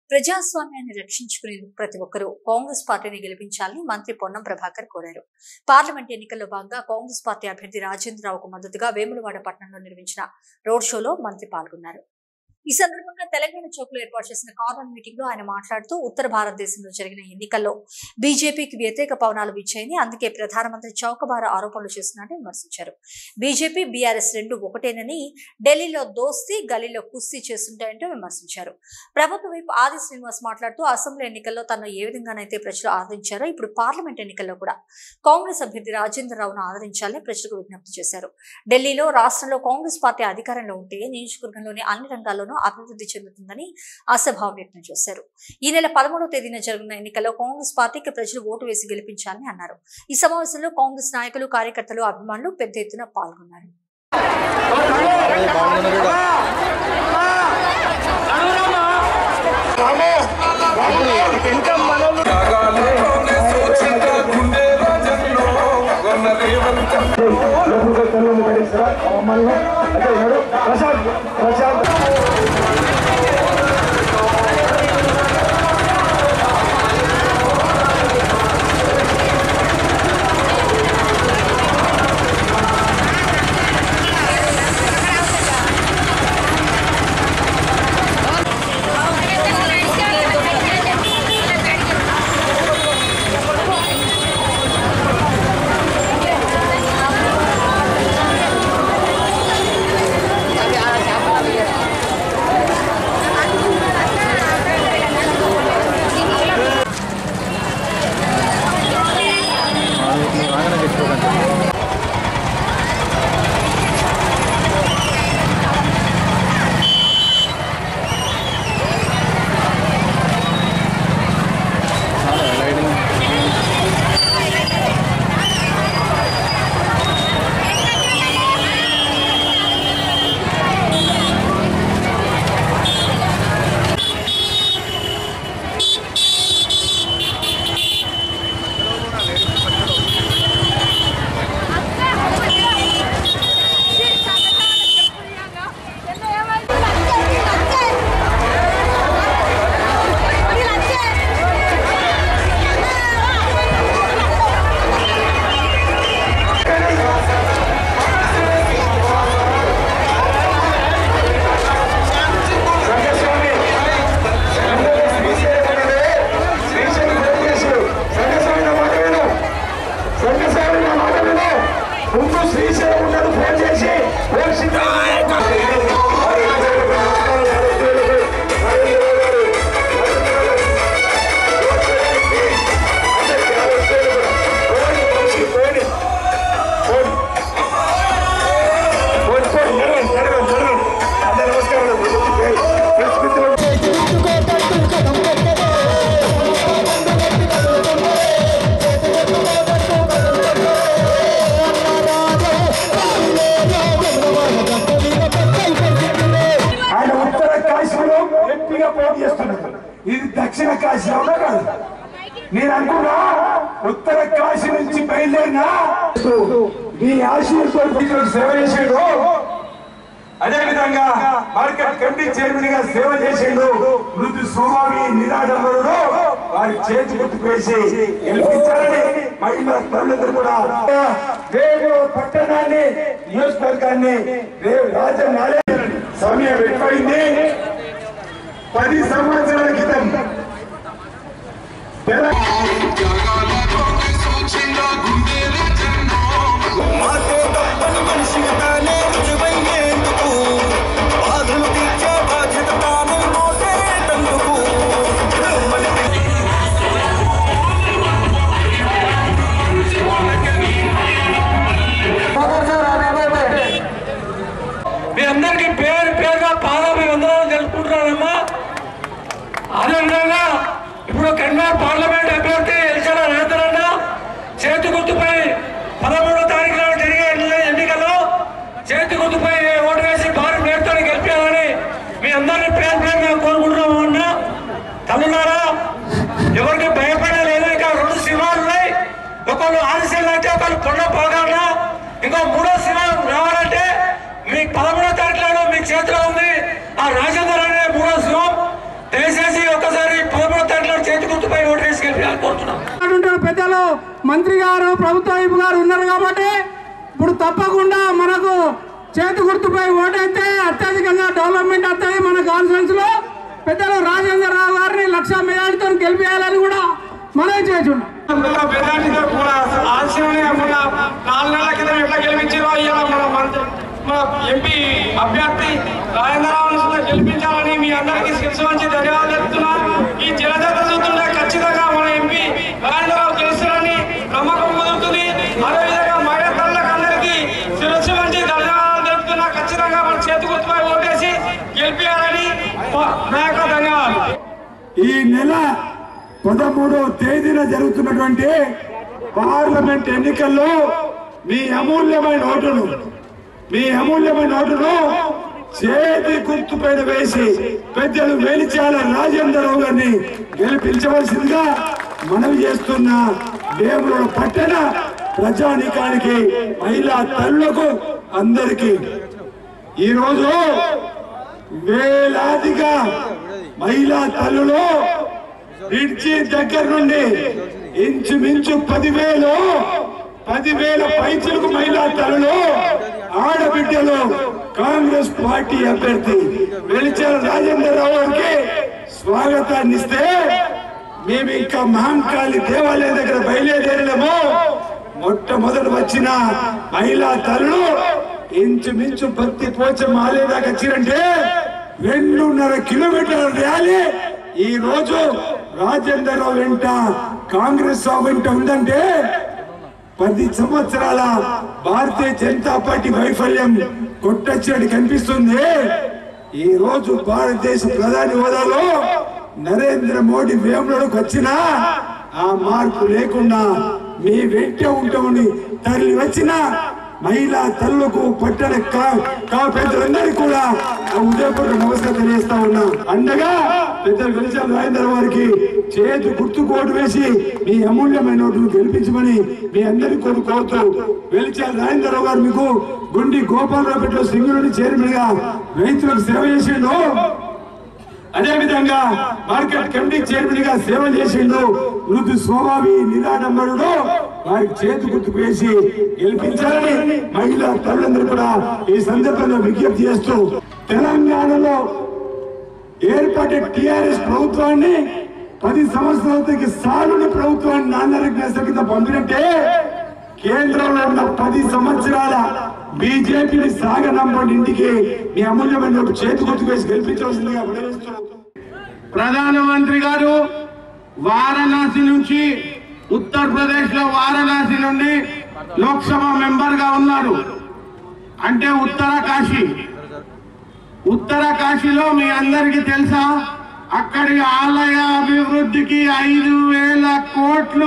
ప్రజాస్వామ్యాన్ని రక్షించుకునేందుకు ప్రతి ఒక్కరూ కాంగ్రెస్ పార్టీని గెలిపించాలని మంత్రి పొన్నం ప్రభాకర్ కోరారు. పార్లమెంట్ ఎన్నికల్లో భాగంగా కాంగ్రెస్ పార్టీ అభ్యర్థి రాజేంద్రరావుకు మద్దతుగా వేములవాడ పట్టణంలో నిర్వహించిన రోడ్ షోలో మంత్రి పాల్గొన్నారు. ఈ సందర్భంగా తెలంగాణ చౌక్లో ఏర్పాటు చేసిన కార్నర్ మీటింగ్ లో ఆయన మాట్లాడుతూ ఉత్తర భారతదేశంలో జరిగిన ఎన్నికల్లో బీజేపీకి వ్యతిరేక పవనాలు వీచాయని, అందుకే ప్రధానమంత్రి చౌకబార ఆరోపణలు చేస్తున్నారని విమర్శించారు. బీజేపీ బీఆర్ఎస్ రెండు ఒకటేనని, ఢిల్లీలో దోస్తీ గల్లీలో కుస్తీ చేస్తుంటాయంటూ విమర్శించారు. ప్రభుత్వ వైపు ఆది శ్రీనివాస్ మాట్లాడుతూ అసెంబ్లీ ఎన్నికల్లో తనను ఏ విధంగానైతే ప్రజలు ఆదరించారో ఇప్పుడు పార్లమెంట్ ఎన్నికల్లో కూడా కాంగ్రెస్ అభ్యర్థి రాజేంద్రరావును ఆదరించాలని ప్రజలకు విజ్ఞప్తి చేశారు. ఢిల్లీలో రాష్ట్రంలో కాంగ్రెస్ పార్టీ అధికారంలో ఉంటే నియోజకవర్గంలోని అన్ని రంగాల్లోనూ అభివృద్ధి చెందుతుందని ఆశాభావం వ్యక్తం చేశారు. ఈ నెల 13వ తేదీన జరగనున్న ఎన్నికల్లో కాంగ్రెస్ పార్టీకి ప్రజలు ఓటు వేసి గెలిపించాలని అన్నారు. ఈ సమావేశంలో కాంగ్రెస్ నాయకులు, కార్యకర్తలు, అభిమానులు పెద్ద ఎత్తున పాల్గొన్నారు. ఇది దక్షిణ కాశీలో కాదు, నేను అనుకున్నా ఉత్తర కాశీ నుంచి బయలుదేరినా మీ ఆశీర్వాదంతో సేవ చేసేడు. అదేవిధంగా మార్కెట్ కమిటీ చైర్మన్ గా సేవ చేసేడు. మృదు స్వామి నిరాడంబరుడు వారి చేతి గుర్తుకు వేసి గెలిపించాలని మహిళా తల్లులందరూ కూడా రేపు పట్టణాన్ని, నియోజకవర్గాన్ని రేపు రాజధాని సమయం ఎక్కువైంది. 10 సంవత్సరాల క్రితం మీ అందరికీ పేరు పేరుగా పాదాభివందనాలు తెలుపుకుంటున్నానమ్మా. అదేవిధంగా ఇప్పుడు కన్వీనర్ పార్లమెంట్ అభ్యర్థి ఎల్చల రేతరన్న చేతి గుర్తుపై 13వ తారీఖున జరిగే ఎన్నికల్లో చేతి గుర్తుపై ఓటు వేసి భారీ పేరుతో గెలిపాలని మీ అందరినీ పేరు పేరుగా కోరుకుంటున్నాము. అన్న తల్లులారా, ఎవరికి భయపడలేదు. ఇక 2 సింహాలు ఉన్నాయి. ఒకళ్ళు ఆలస్యం అయితే ఒకళ్ళు పొన్న పోగాలన్న, ఇంకో 3వ సింహం రావాలంటే మీకు 13వ తారీఖులో మీ చేతిలో ఉంది. ఆ రాజేంద్ర అనే 3వ సింహం దయచేసి ఒకసారి చేయాలని కోరుతున్నాం. పెద్దలు మంత్రి గారు ప్రభుత్వ వైపు గారు ఉన్నారు కాబట్టి ఇప్పుడు తప్పకుండా మనకు చేతి గుర్తుపై ఓటైతే అత్యధికంగా డెవలప్మెంట్ వస్తాయి. మన కాన్ఫరెన్స్ లో పెద్దలు రాజేందర్ రావు గారిని 1,00,000 మెజార్టీతో గెలిపేయాలని కూడా మనం చేస్తున్నాం. ఎంపీ అభ్యర్థి రాజేంద్రరావును గెలిపించాలని మీ అందరికీ శిరస్సు వంచి ధన్యవాదాలు చెప్తున్నాను. ఈ జలజాత చూస్తుంటే ఖచ్చితంగా మన ఎంపీ రాజేంద్రరావు గెలుస్తారని నమ్మకం కుదురుతుంది. అదేవిధంగా మహిళా తల్లులకు అందరికీ శిరస్సు వంచి ధన్యవాదాలు చెప్తున్నా. ఖచ్చితంగా మన చేతి గుర్తుపై ఓటేసి గెలిపించాలని నా యొక్క ధన్యవాదాలు. ఈ నెల 13వ తేదీన జరుగుతున్నటువంటి పార్లమెంట్ ఎన్నికల్లో మీ అమూల్యమైన ఓటును చేతి గుర్తుపైన వేసి పెద్దలు వేలిచాల రాజేంద్రరావు గారిని గెలిపించవలసిందిగా మనవి చేస్తున్న వేములవాడ పట్టణ ప్రజానీకానికి, మహిళా తల్లులకు అందరికీ ఈరోజు వేలాదిగా మహిళా తల్లులు బ్రిడ్జి దగ్గర నుండి ఇంచుమించు 10,000 పైచలకు మహిళా తల్లులు ఆడబిడ్డలు కాంగ్రెస్ పార్టీ అభ్యర్థి వెలిచాల రాజేంద్రరావు గారికి స్వాగతాన్ని ఇస్తే మేము ఇంకా మహంకాళి దేవాలయం దగ్గర బయలుదేరలేము. మొట్టమొదటి వచ్చిన మహిళా తల్లులు ఇంచుమించు భక్తి పోచమ్మ ఆలయం దాకా వచ్చిరంటే 2.5 కిలోమీటర్ల ర్యాలీ ఈ రోజు రాజేంద్రరావు వెంట కాంగ్రెస్ వెంట ఉందంటే 10 సంవత్సరాల భారతీయ జనతా పార్టీ వైఫల్యం కొట్టొచ్చినట్టు కనిపిస్తుంది. ఈ రోజు భారతదేశ ప్రధాని హోదాలో నరేంద్ర మోడీ వేములవాడకు వచ్చినా ఆ మార్పు లేకుండా మీ వెంట ఉంటామని తరలి వచ్చిన మహిళా తల్లులకు పట్టణ పెద్దలందరికీ కూడా ఉదయపూర్వక నమస్కారం తెలియజేస్తా ఉన్నా. అండగా పెద్దలు వెలిచాల రాజేంద్ర వారికి చేతి గుర్తుకు ఓటు వేసి మీ అమూల్యమైన ఓటును గెలిపించమని మీ అందరికీ కోరుతూ వెలిచాల రాజేంద్రరావు గారు మీకు గుండి గోపాలరావుపేటలో సింగరేణి చైర్మన్ గా రైతులకు సేవ చేసిండు. అదే విధంగా మార్కెట్ కమిటీ చైర్మన్ గా సేవ చేసిండు. మృదు స్వభావి నిరాడంబరుడు వారికి చేతి గుర్తుకు వేసి గెలిపించాలని మహిళా తల్లులందరూ కూడా ఈ సందర్భంగా విజ్ఞప్తి చేస్తూ తెలంగాణలో ఏర్పడే టిఆర్ఎస్ ప్రభుత్వాన్ని 10 సంవత్సరాలకి సాలుని ప్రభుత్వాన్ని నాన్నరిక పంపినట్టే కేంద్రంలో ఉన్న 10 సంవత్సరాల బీజేపీని సాగనంపండి ఇంటికి మీ అమూల్యమైన చేతి గుర్తుకు వేసి గెలిపించవలసిందిగా ప్రధానమంత్రి గారు వారణాసి నుంచి ఉత్తరప్రదేశ్ లో వారణాసి నుండి లోక్సభ మెంబర్ గా ఉన్నారు. అంటే ఉత్తర కాశీలో మీ అందరికీ తెలుసా, అక్కడి ఆలయ అభివృద్ధికి 5,000 కోట్లు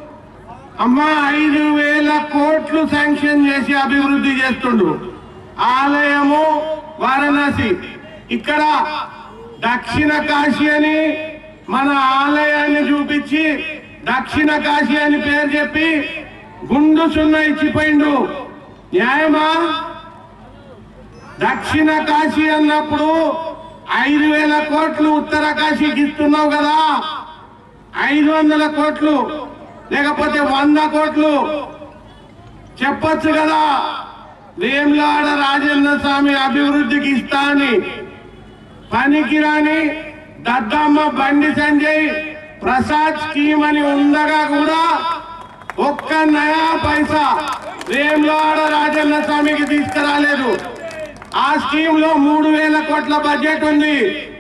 5,000 కోట్లు శాంక్షన్ చేసి అభివృద్ధి చేస్తుండు. ఆలయము వారణాసి. ఇక్కడ దక్షిణ కాశీ అని మన ఆలయాన్ని చూపించి దక్షిణ కాశీ అని పేరు చెప్పి గుండు సున్నా ఇచ్చిపోయిండు. న్యాయమా? దక్షిణ కాశీ అన్నప్పుడు 5,000 కోట్లు ఉత్తర కాశీకి ఇస్తున్నావు కదా, 500 కోట్లు లేకపోతే 100 కోట్లు చెప్పొచ్చు కదా. వేములవాడ రాజేంద్ర స్వామి అభివృద్ధికి ఇస్తా అని పనికిరాని దద్దమ్మ బండి సంజయ్ ప్రసాద్ స్కీమ్ అని ఉండగా కూడా ఒక్క నయా పైసా వేములవాడ రాజేంద్ర స్వామికి తీసుకురాలేదు. ఆ స్కీమ్ లో 3,000 కోట్ల బడ్జెట్ ఉంది.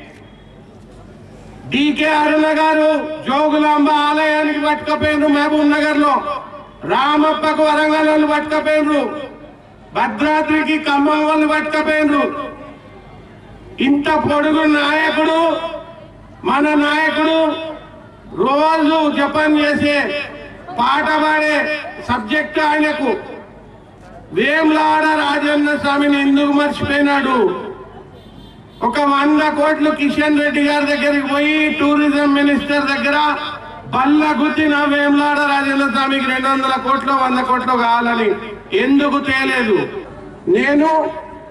డికే అరుణ గారు జోగులాంబ ఆలయానికి పట్టుకపోయినరు, మహబూబ్ నగర్ లో రామప్పకు వరంగల్ వాళ్ళు పట్టుకపోయినరు, భద్రాద్రికి ఖమ్మం వాళ్ళు పట్టుకపోయినరు. ఇంత పొడుగు నాయకుడు, మన నాయకుడు రోజు జపం చేసే పాట పాడే సబ్జెక్ట్ ఆయనకు. వేములవాడ రాజేంద్ర స్వామిని ఎందుకు మర్చిపోయినాడు? ఒక 100 కోట్లు కిషన్ రెడ్డి గారి దగ్గరికి పోయి టూరిజం మినిస్టర్ దగ్గర బల్ల గుద్దిన వేములవాడ రాజేంద్ర స్వామికి 200 కోట్లు 100 కోట్లు కావాలని ఎందుకు తేలేదు? నేను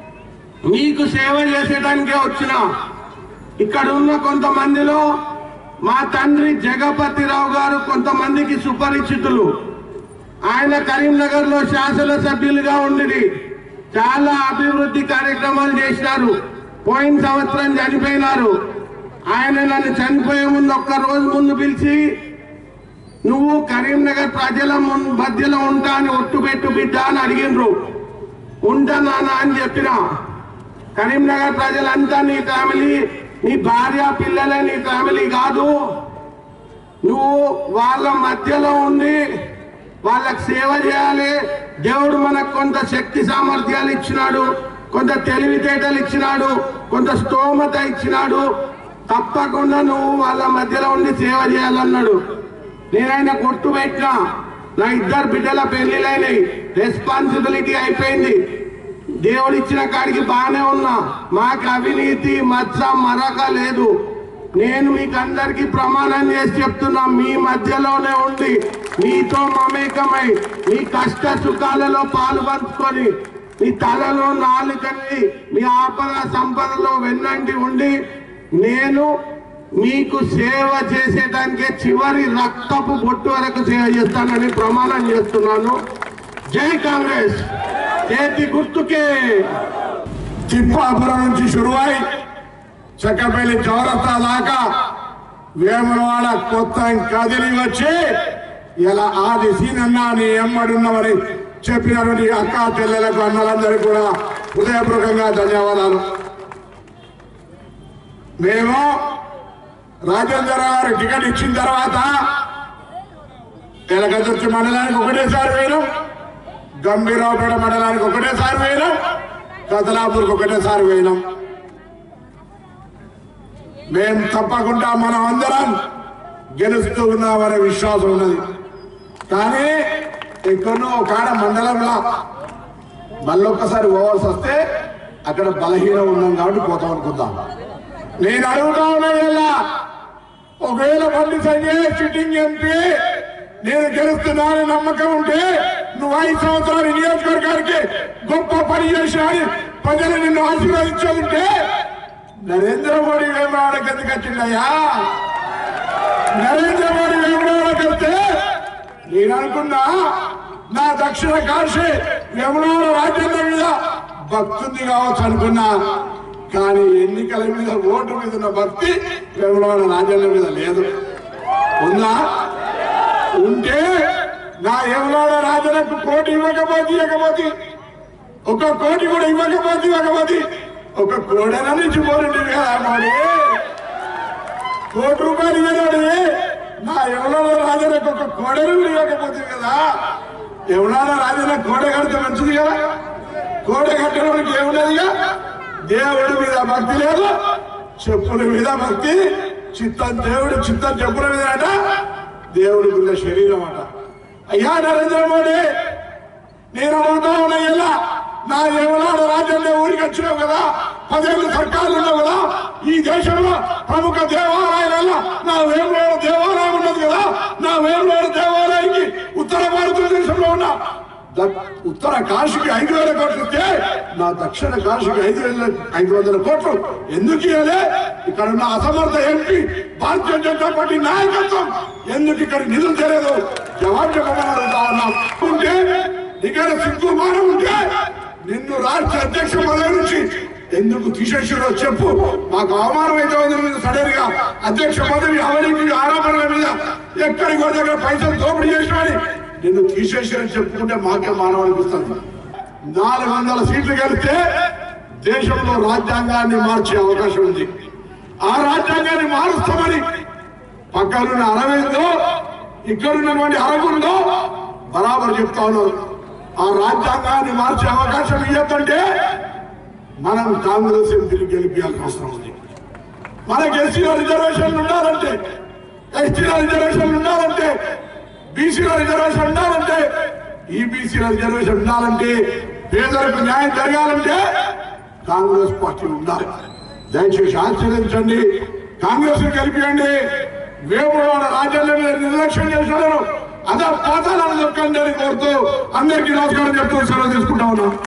మీకు సేవ చేసేటానికే వచ్చిన. ఇక్కడ ఉన్న కొంతమందిలో మా తండ్రి జగపతిరావు గారు కొంతమందికి సుపరిచితులు. ఆయన కరీంనగర్ లో శాసనసభ్యులుగా ఉండి చాలా అభివృద్ధి కార్యక్రమాలు చేసినారు. పోయిన సంవత్సరం చనిపోయినారు. ఆయన నన్ను చనిపోయే ముందు ఒక్క రోజు ముందు పిలిచి, నువ్వు కరీంనగర్ ప్రజల మధ్యలో ఉంటా అని ఒట్టు పెట్టు బిడ్డ అని అడిగినరు. ఉంటా నాన్న అని చెప్పిన. కరీంనగర్ ప్రజలంతా నీ ఫ్యామిలీ, నీ భార్య పిల్లలే నీ ఫ్యామిలీ కాదు, నువ్వు వాళ్ళ మధ్యలో ఉండి వాళ్ళకి సేవ చేయాలి. దేవుడు మనకు కొంత శక్తి సామర్థ్యాలు ఇచ్చినాడు, కొంత తెలివితేటలు ఇచ్చినాడు, కొంత స్తోమత ఇచ్చినాడు. తప్పకుండా నువ్వు వాళ్ళ మధ్యలో ఉండి సేవ చేయాలన్నాడు. నేనైనా కొట్టు పెట్టినా. నా 2 బిడ్డల పెళ్లిలైనాయి, రెస్పాన్సిబిలిటీ అయిపోయింది. దేవుడు ఇచ్చిన కాడికి బాగానే ఉన్నా. మాకు అవినీతి మచ్చ మరక లేదు. నేను మీకు అందరికీ ప్రమాణం చేసి చెప్తున్నా, మీ మధ్యలోనే ఉండి మీతో మమేకమై మీ కష్ట సుఖాలలో పాలు పంచుకొని మీ తలలో నాలుకని మీ ఆపద సంపదలో వెన్నంటి ఉండి నేను మీకు సేవ చేసేదానికే చివరి రక్తపు బొట్టు వరకు సేవ చేస్తానని ప్రమాణం చేస్తున్నాను. జై కాంగ్రెస్. చేతి గుర్తుకే. తిప్పాపురం నుంచి షురువై చక్కపల్లి చౌరస్తా దాకా వేములవాడ కొత్త కదిలి వచ్చి ఇలా ఆది సీనన్నా నీ ఎమ్మడున్నవని చెప్పినటువంటి అక్క చెల్లెలకు అన్నలందరికీ కూడా హృదయపూర్వకంగా ధన్యవాదాలు. మేము రాజేంద్ర గారు టికెట్ ఇచ్చిన తర్వాత ఎలగదుర్తి మండలానికి ఒకటేసారి పోయినాం, గంభీరావుపేట మండలానికి ఒకటేసారి పోయినాం, కదలాపూర్కి ఒకటేసారి పోయినాం. మేము తప్పకుండా మనం అందరం గెలుస్తూ ఉన్నామనే విశ్వాసం ఉన్నది. కానీ ఎక్కడో ఒక మండలంలో మళ్ళొక్కసారి పోవాల్సి వస్తే అక్కడ బలహీనం ఉన్నాం కాబట్టి పోతాం అనుకుందాం. నేను అడుగుతా ఉన్నా, ఒకవేళ బండి సంజయ్ సిట్టింగ్ ఎంపీ నేను గెలుస్తున్నానని నమ్మకం ఉంటే నువ్వు 5 సంవత్సరాలు నియోజకవర్గానికి గొప్ప పని చేసినా ప్రజలు నిన్ను ఆశీర్వదించాలంటే నరేంద్ర మోడీ వేమవాడకి ఎందుకు వచ్చిందయ్యా? నరేంద్ర మోడీ వేమవాడకి వస్తే నేను అనుకున్నా నా దక్షిణ కాశీ వేమవాడ రాజ్యాంగం మీద భక్తుంది కావచ్చు అనుకున్నా. కానీ ఎన్నికల మీద ఓటు మీద ఉన్న భక్తి వేమవాడ రాజ్యాంగం మీద లేదు. ఉందా? ఉంటే నా వేమవాడ రాజ్యాంగకు కోటి ఇవ్వకపోతే 1 కోటి కూడా ఇవ్వకపోతే 1 కోడెల నుంచి పోరండి కదా మోడీ. 1 కోటి రూపాయలు ఇవ్వనాడు. నా ఎవరో రాజనకు 1 కోడెలు ఇవ్వకపోతే కదా. ఎవరో రాజన కోడ కడితే మంచిది కదా. కోడ కట్టడానికి ఏమున్నదిగా? దేవుడి మీద భక్తి లేదు, చెప్పుల మీద భక్తి. దేవుడు చిత్తం చెప్పుల మీద అట, దేవుడి మీద శరీరం అట. అయ్యా నరేంద్ర మోడీ, నేను అడుగుతా ఉన్నా, ఎలా నా వేమనాడు రాజ్యంలో ఊరికి వచ్చినావు కదా, 10 ఏళ్ళు సర్కారులు ఉన్నావు కదా. ఈ దేశంలో ప్రముఖ దేవాలయాలలో నా వేమనాడు దేవాలయం ఉన్నది కదా. నా వేమనాడు దేవాలయానికి ఉత్తర భారతదేశంలో ఉన్న ఉత్తర కాశీకి 5,000 కోట్లు ఇస్తే నా దక్షిణ కాశీకి 500 కోట్లు ఎందుకు ఇవ్వలే? ఇక్కడ ఉన్న అసమర్థ ఎంపీ భారతీయ జనతా పార్టీ నాయకత్వం ఎందుకు ఇక్కడ నిధులు తెలియదు? జవాబు చెప్పమని అడుగుతా ఉన్నాం. ఉంటే ఇక్కడ సిగ్గుమానం ఉంటే నిన్ను రాష్ట్ర అధ్యక్ష పదవి నుంచి ఎందుకు తీసేసారో చెప్పు. మాకు అవమానం అయితే ఉంది. సడన్ గా అధ్యక్ష పదవి అవినీతి ఆరోపణల మీద ఎక్కడికి దగ్గర పైసలు దోపిడీ చేసినని నిన్ను తీసేసారని చెప్పుకుంటే మాకే మానవ అనిపిస్తుంది. 400 సీట్లు గెలిస్తే దేశంలో రాజ్యాంగాన్ని మార్చే అవకాశం ఉంది. ఆ రాజ్యాంగాన్ని మారుస్తామని పక్కనున్న అరవిందో ఇక్కడున్నటువంటి అరగుందో బరాబర్ చెప్తా ఉన్నారు. ఆ రాజ్యాంగాన్ని మార్చే అవకాశం ఇవ్వద్దంటే మనం కాంగ్రెస్ ఎంపీలు గెలిపించాల్సిన అవసరం ఉంది. మనకి ఎస్సీలో రిజర్వేషన్లు ఉండాలంటే, ఎస్టీలో రిజర్వేషన్లు ఉండాలంటే, బీసీలో రిజర్వేషన్ ఉండాలంటే, ఈబీసీలో రిజర్వేషన్ ఉండాలంటే, పేదలకు న్యాయం జరగాలంటే కాంగ్రెస్ పార్టీ ఉండాలి. దయచేసి ఆశీర్వదించండి, కాంగ్రెస్ గెలిపియండి. వేములవాడ రాజ్యాంగం మీద నిర్లక్ష్యం చేశారు, అదే పాతాలను దొక్కండి అని కోరుతూ అందరికీ నమస్కారం చెప్తూ సెలవు తీసుకుంటా ఉన్నాం.